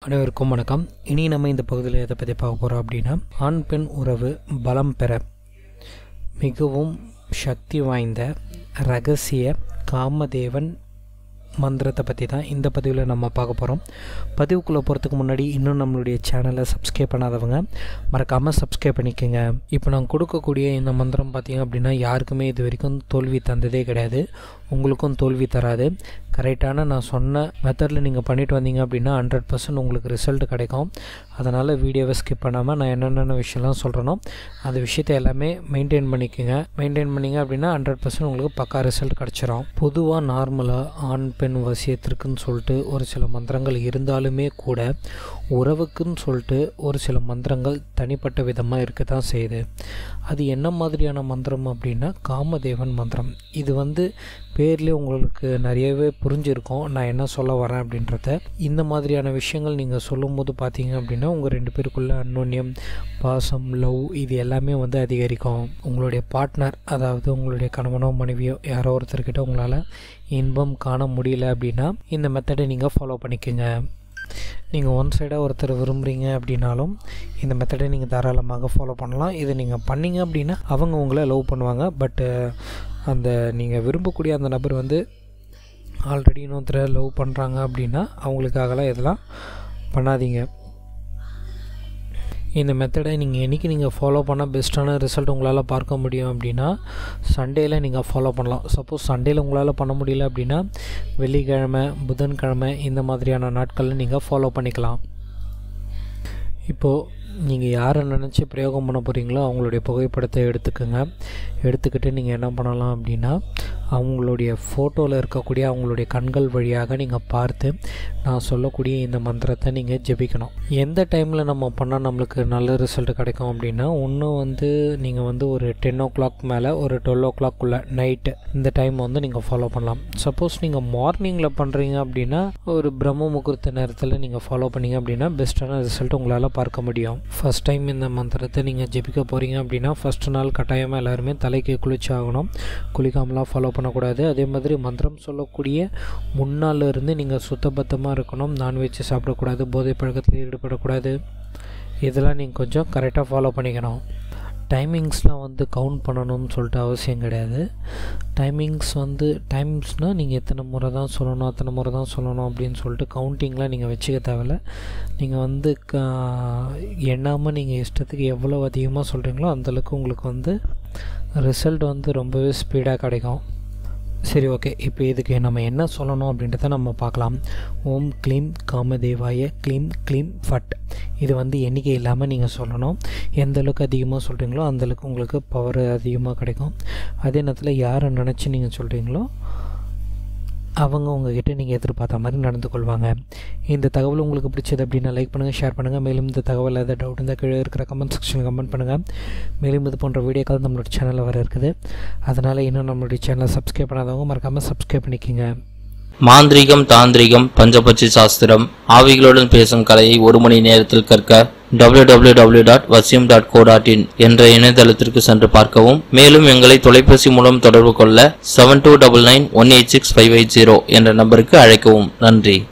அனைவருக்கும் வணக்கம். இனி நம்ம இந்த பகுதியில் எதை பற்றி பார்க்க போகிறோம் அப்படின்னா, ஆண் பெண் உறவு பலம் பெற மிகவும் சக்தி வாய்ந்த ரகசிய காமதேவன் மந்திரத்தை பற்றி தான் இந்த பதிவில் நம்ம பார்க்க போகிறோம். பதிவுக்குள்ளே போகிறதுக்கு முன்னாடி இன்னும் நம்மளுடைய சேனலை சப்ஸ்கிரைப் பண்ணாதவங்க மறக்காமல் சப்ஸ்கிரைப் பண்ணிக்கோங்க. இப்போ நான் கொடுக்கக்கூடிய இந்த மந்திரம் பார்த்திங்க அப்படின்னா யாருக்குமே இது வரைக்கும் தோல்வி தந்ததே கிடையாது, உங்களுக்கும் தோல்வி தராது. கரெக்டான நான் சொன்ன மெத்தடில் நீங்கள் பண்ணிட்டு வந்தீங்க அப்படின்னா 100% உங்களுக்கு ரிசல்ட் கிடைக்கும். அதனால் வீடியோவை ஸ்கிப் பண்ணாமல் நான் என்னென்ன விஷயம்லாம் சொல்கிறேனோ அந்த விஷயத்தை எல்லாமே மெயின்டைன் பண்ணிங்க அப்படின்னா 100% உங்களுக்கு பக்கா ரிசல்ட் கிடச்சிரும். பொதுவாக நார்மலாக ஆண் பெண் வசியத்திற்குன்னு சொல்லிட்டு ஒரு சில மந்திரங்கள் இருந்தாலுமே கூட உறவுக்குன்னு சொல்லிட்டு ஒரு சில மந்திரங்கள் தனிப்பட்ட விதமாக இருக்க தான் செய்யுது. அது என்ன மாதிரியான மந்திரம் அப்படின்னா காமதேவன் மந்திரம். இது பேர்லேயே உங்களுக்கு நிறையவே புரிஞ்சிருக்கும் நான் என்ன சொல்ல வரேன் அப்படின்றத. இந்த மாதிரியான விஷயங்கள் நீங்கள் சொல்லும் போது பார்த்தீங்க அப்படின்னா உங்கள் 2 பேருக்குள்ள அந்யோன்யம், பாசம், லவ் இது எல்லாமே அதிகரிக்கும். உங்களுடைய பார்ட்னர், அதாவது உங்களுடைய கணவனோ மனைவியோ யாரோ ஒருத்தர்கிட்ட உங்களால் இன்பம் காண முடியல அப்படின்னா இந்த மெத்தடை நீங்கள் ஃபாலோ பண்ணிக்கோங்க. நீங்கள் ஒன் சைடாக ஒருத்தர் விரும்புகிறீங்க அப்படின்னாலும் இந்த மெத்தடை நீங்கள் தாராளமாக ஃபாலோ பண்ணலாம். இதை நீங்கள் பண்ணிங்க அப்படின்னா அவங்க உங்களை லவ் பண்ணுவாங்க. பட்டு அந்த நீங்கள் விரும்பக்கூடிய அந்த நபர் ஆல்ரெடி இன்னொருத்தரை லவ் பண்ணுறாங்க அப்படின்னா அவங்களுக்காகலாம் இதெல்லாம் பண்ணாதீங்க. இந்த மெத்தடை நீங்கள் ஃபாலோ பண்ணால் பெஸ்ட்டான ரிசல்ட் உங்களால் பார்க்க முடியும் அப்படின்னா சண்டேயில் நீங்கள் ஃபாலோ பண்ணலாம். சப்போஸ் சண்டேயில் உங்களால் பண்ண முடியல அப்படின்னா வெள்ளிக்கிழமை, புதன்கிழமை இந்த மாதிரியான நாட்களில் நீங்கள் ஃபாலோ பண்ணிக்கலாம். இப்போது நீங்கள் யாரை நினச்சி பிரயோகம் பண்ண போகிறீங்களோ அவங்களுடைய புகைப்படத்தை எடுத்துக்கிட்டு நீங்கள் என்ன பண்ணலாம் அப்படின்னா அவங்களுடைய ஃபோட்டோவில் இருக்கக்கூடிய அவங்களுடைய கண்கள் வழியாக நீங்கள் பார்த்து நான் சொல்லக்கூடிய இந்த மந்திரத்தை நீங்கள் ஜெபிக்கணும். எந்த டைமில் நம்ம பண்ணால் நம்மளுக்கு நல்ல ரிசல்ட் கிடைக்கும் அப்படின்னா, ஒன்று நீங்கள் ஒரு 10 o'clock மேலே ஒரு 12 o'clock நைட்டு இந்த டைம் நீங்கள் ஃபாலோ பண்ணலாம். சப்போஸ் நீங்கள் மார்னிங்கில் பண்ணுறீங்க அப்படின்னா ஒரு பிரம்ம முகூர்த்த நேரத்தில் நீங்கள் ஃபாலோ பண்ணிங்க அப்படின்னா பெஸ்ட்டான ரிசல்ட் உங்களால் பார்க்க முடியும். ஃபஸ்ட் டைம் இந்த மந்திரத்தை நீங்கள் ஜெபிக்க போகிறீங்க அப்படின்னா ஃபஸ்ட்டு நாள் கட்டாயமாக எல்லாருமே தலைக்கு குளிச்சாகணும். குளிக்காமலாம் ஃபாலோ பண்ணக்கூடாது. அதே மாதிரி மந்திரம் சொல்லக்கூடிய முன்னாள் இருந்து நீங்கள் சுத்தபத்தமாக இருக்கணும். நான்வெஜ் சாப்பிடக்கூடாது, போதை பழக்கத்தில் ஈடுபடக்கூடாது. இதெல்லாம் நீங்கள் கொஞ்சம் கரெக்டாக ஃபாலோ பண்ணிக்கணும். டைமிங்ஸ்லாம் கவுண்ட் பண்ணணும்னு சொல்லிட்டு அவசியம் கிடையாது. டைம்ஸ்னால் நீங்கள் எத்தனை முறை தான் சொல்லணும், அத்தனை முறை தான் சொல்லணும் அப்படின்னு சொல்லிட்டு கவுண்டிங்லாம் நீங்கள் வச்சுக்க தேவையில்ல. நீங்கள் எண்ணாமல் நீங்கள் இஷ்டத்துக்கு எவ்வளோ அதிகமாக சொல்கிறீங்களோ அந்தளவுக்கு உங்களுக்கு ரிசல்ட் ரொம்பவே ஸ்பீடாக கிடைக்கும். சரி, ஓகே. இப்போ இதுக்கு நம்ம என்ன சொல்லணும் அப்படின்றத நம்ம பார்க்கலாம். ஓம் க்ளீம் காமதேவாய க்ளீம் க்ளீம் ஃபட். இது எண்ணிக்கை இல்லாமல் நீங்கள் சொல்லணும். எந்த அளவுக்கு அதிகமாக சொல்கிறீங்களோ அந்தளவுக்கு உங்களுக்கு பவர் அதிகமாக கிடைக்கும். அதே நேரத்தில் யாரை நினச்சி நீங்கள் சொல்கிறீங்களோ அவங்க உங்ககிட்ட நீங்கள் எதிர்பார்த்த மாதிரி நடந்து கொள்வாங்க. இந்த தகவல் உங்களுக்கு பிடிச்சது அப்படின்னா லைக் பண்ணுங்கள், ஷேர் பண்ணுங்கள். மேலும் இந்த தகவல் ஏதாவது டவுட் இருந்தால் கீழே இருக்கிற கமெண்ட் செக்ஷனில் கமெண்ட் பண்ணுங்கள். மேலும் இது போன்ற வீடியோக்கள் நம்மளோட சேனலில் வர இருக்குது. அதனால் இன்னும் நம்மளுடைய சேனலை சப்ஸ்கிரைப் பண்ணாதவங்க மறக்காமல் சப்ஸ்கிரைப் பண்ணிக்கோங்க. மாந்திரீகம், தாந்திரிகம், பஞ்சபட்சி சாஸ்திரம், ஆவிகளுடன் பேசும் கலையை 1 மணி நேரத்தில் கற்க www.vasyam.co.in என்ற இணையதளத்திற்கு சென்று பார்க்கவும். மேலும் எங்களை தொலைபேசி மூலம் தொடர்பு கொள்ள 7299186580 என்ற நம்பருக்கு அழைக்கவும். நன்றி.